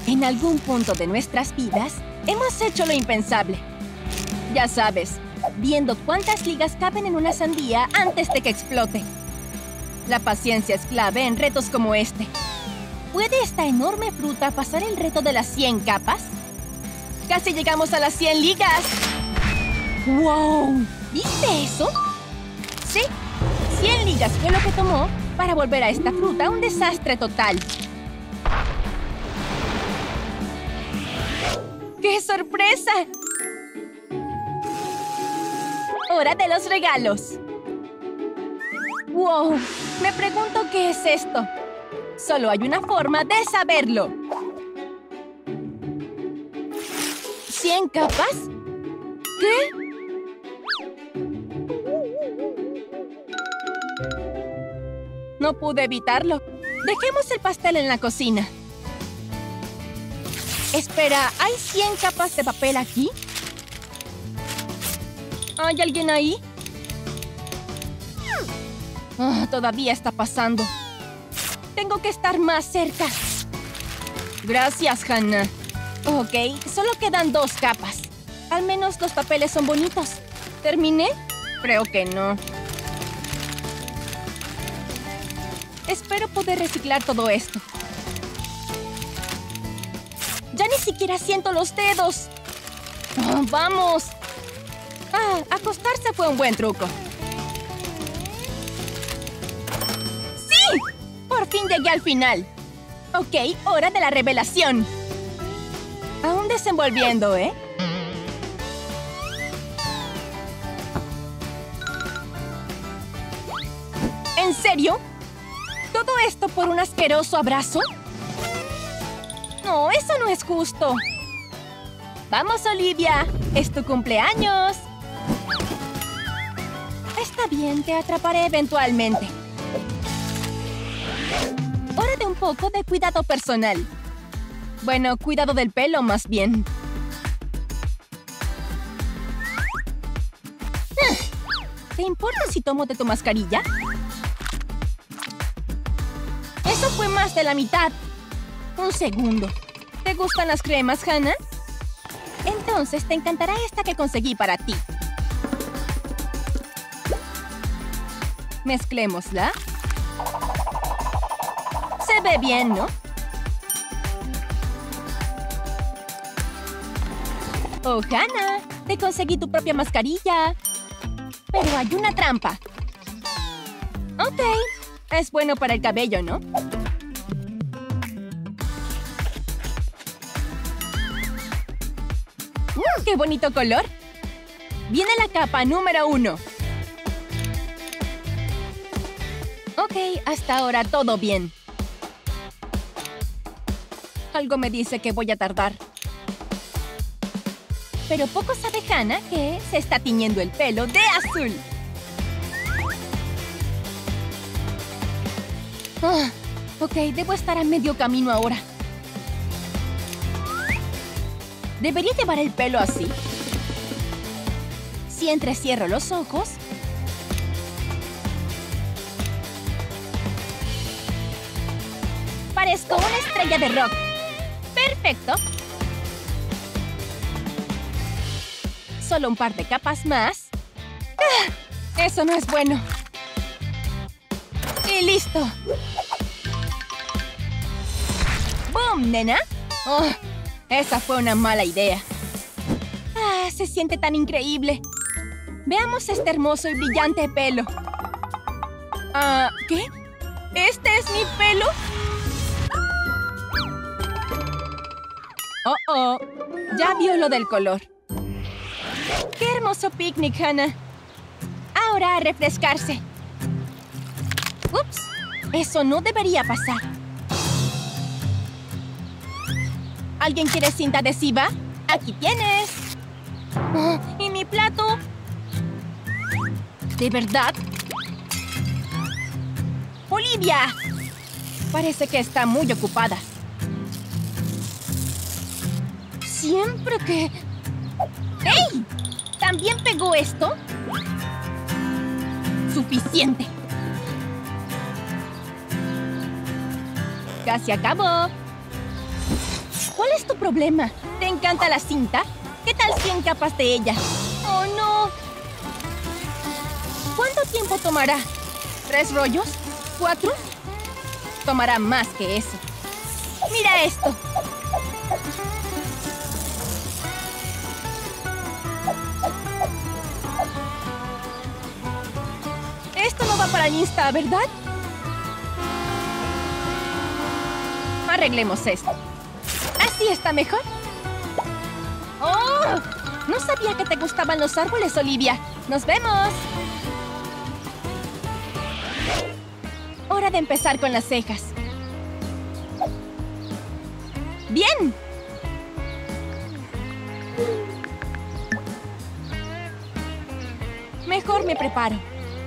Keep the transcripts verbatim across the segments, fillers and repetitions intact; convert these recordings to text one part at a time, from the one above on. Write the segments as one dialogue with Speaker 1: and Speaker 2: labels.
Speaker 1: En algún punto de nuestras vidas, hemos hecho lo impensable. Ya sabes, viendo cuántas ligas caben en una sandía antes de que explote. La paciencia es clave en retos como este. ¿Puede esta enorme fruta pasar el reto de las cien capas? ¡Casi llegamos a las cien ligas! ¡Wow! ¿Viste eso? Sí, cien ligas fue lo que tomó para volver a esta fruta un desastre total. ¡Qué sorpresa! ¡Hora de los regalos! ¡Wow! Me pregunto qué es esto. Solo hay una forma de saberlo. ¿Cien capas? ¿Qué? No pude evitarlo. Dejemos el pastel en la cocina. Espera, ¿hay cien capas de papel aquí? ¿Hay alguien ahí? Oh, todavía está pasando. Tengo que estar más cerca. Gracias, Hannah. Ok, solo quedan dos capas. Al menos los papeles son bonitos. ¿Terminé? Creo que no. Espero poder reciclar todo esto. ¡Ya ni siquiera siento los dedos! Oh, ¡vamos! Ah, acostarse fue un buen truco. ¡Sí! Por fin llegué al final. Ok, hora de la revelación. Aún desenvolviendo, ¿eh? ¿En serio? ¿Todo esto por un asqueroso abrazo? No, eso no es justo. ¡Vamos, Olivia! ¡Es tu cumpleaños! Está bien, te atraparé eventualmente. Hora de un poco de cuidado personal. Bueno, cuidado del pelo, más bien. ¿Te importa si tomo de tu mascarilla? Eso fue más de la mitad. Un segundo. ¿Te gustan las cremas, Hannah? Entonces te encantará esta que conseguí para ti. Mezclémosla. Se ve bien, ¿no? Oh, Hannah, te conseguí tu propia mascarilla. Pero hay una trampa. Ok, es bueno para el cabello, ¿no? Mm, ¡qué bonito color! Viene la capa número uno. Ok, hasta ahora todo bien. Algo me dice que voy a tardar. Pero poco sabe Hannah que se está tiñendo el pelo de azul. Ah, ok, debo estar a medio camino ahora. ¿Debería llevar el pelo así? Si entrecierro los ojos... parezco una estrella de rock. ¡Perfecto! Solo un par de capas más. ¡Ah! Eso no es bueno. ¡Y listo! ¡Boom, nena! Oh, esa fue una mala idea. ¡Ah! Se siente tan increíble. Veamos este hermoso y brillante pelo. Ah, ¿qué? ¿Este es mi pelo? Oh, oh. Ya vio lo del color. ¡Qué hermoso picnic, Hannah! Ahora a refrescarse. ¡Ups! Eso no debería pasar. ¿Alguien quiere cinta adhesiva? ¡Aquí tienes! Oh, ¿y mi plato? ¿De verdad? ¡Olivia! Parece que está muy ocupada. Siempre que... ¡Ey! ¿También pegó esto? ¡Suficiente! Casi acabó. ¿Cuál es tu problema? ¿Te encanta la cinta? ¿Qué tal cien capas de ella? ¡Oh, no! ¿Cuánto tiempo tomará? ¿Tres rollos? ¿Cuatro? Tomará más que eso. ¡Mira esto! Esto no va para el Insta, ¿verdad? Arreglemos esto. ¿Así está mejor? ¡Oh! No sabía que te gustaban los árboles, Olivia. ¡Nos vemos! Hora de empezar con las cejas. ¡Bien! Mejor me preparo.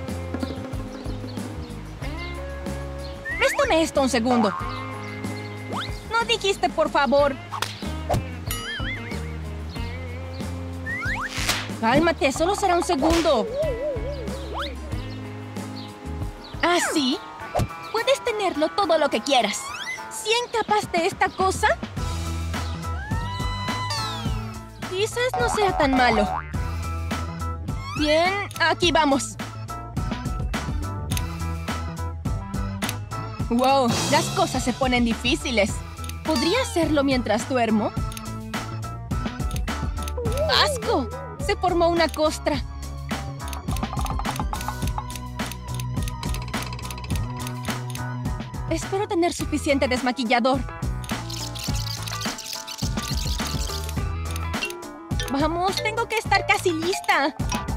Speaker 1: Préstame esto un segundo. No dijiste, por favor. Cálmate, solo será un segundo. ¿Ah, sí? Puedes tenerlo todo lo que quieras. ¿Cien capas de esta cosa? Quizás no sea tan malo. Bien, aquí vamos. Wow, las cosas se ponen difíciles. ¿Podría hacerlo mientras duermo? ¡Asco! Se formó una costra. Espero tener suficiente desmaquillador. Vamos, tengo que estar casi lista.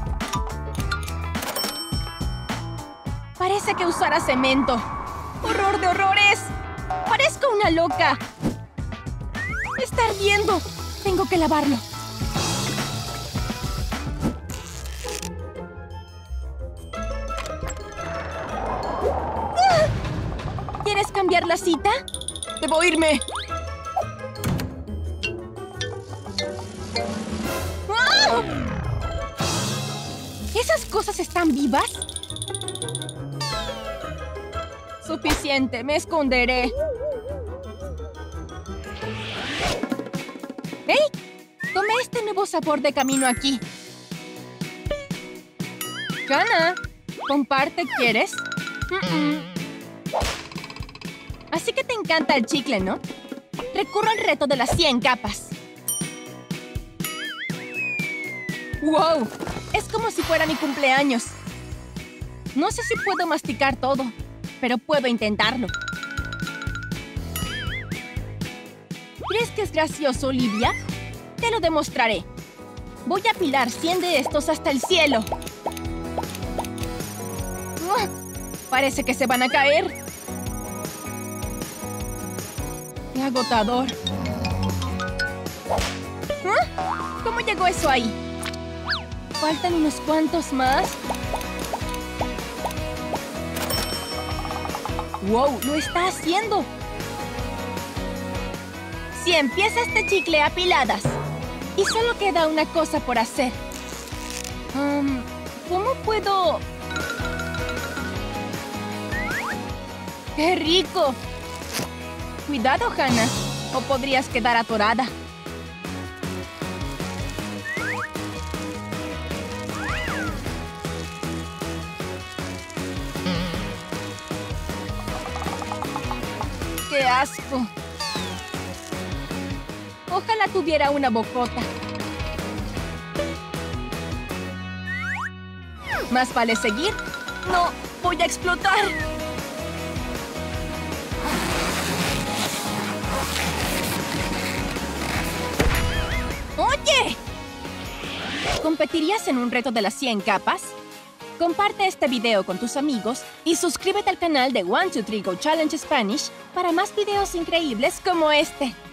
Speaker 1: Parece que usara cemento. ¡Horror de horrores! ¡Parezco una loca! ¡Está ardiendo! Tengo que lavarlo. ¿Quieres cambiar la cita? ¡Debo irme! ¡Ah! ¿Esas cosas están vivas? Suficiente, me esconderé. ¡Hey! Tomé este nuevo sabor de camino aquí. Hannah, comparte, ¿quieres? Mm-mm. Así que te encanta el chicle, ¿no? Recurro al reto de las cien capas. ¡Wow! Es como si fuera mi cumpleaños. No sé si puedo masticar todo, pero puedo intentarlo. ¿Crees que es gracioso, Olivia? Te lo demostraré. Voy a apilar cien de estos hasta el cielo. ¡Ah! Parece que se van a caer. ¡Qué agotador! ¿Ah? ¿Cómo llegó eso ahí? ¿Faltan unos cuantos más? ¡Wow! ¡Lo está haciendo! cien piezas de chicle apiladas. Y solo queda una cosa por hacer. Um, ¿Cómo puedo...? ¡Qué rico! Cuidado, Hannah, o podrías quedar atorada. ¡Qué asco! Ojalá tuviera una bocota. Más vale seguir. ¡No! ¡Voy a explotar! ¡Oye! ¿Competirías en un reto de las cien capas? Comparte este video con tus amigos y suscríbete al canal de one two three Go Challenge Spanish para más videos increíbles como este.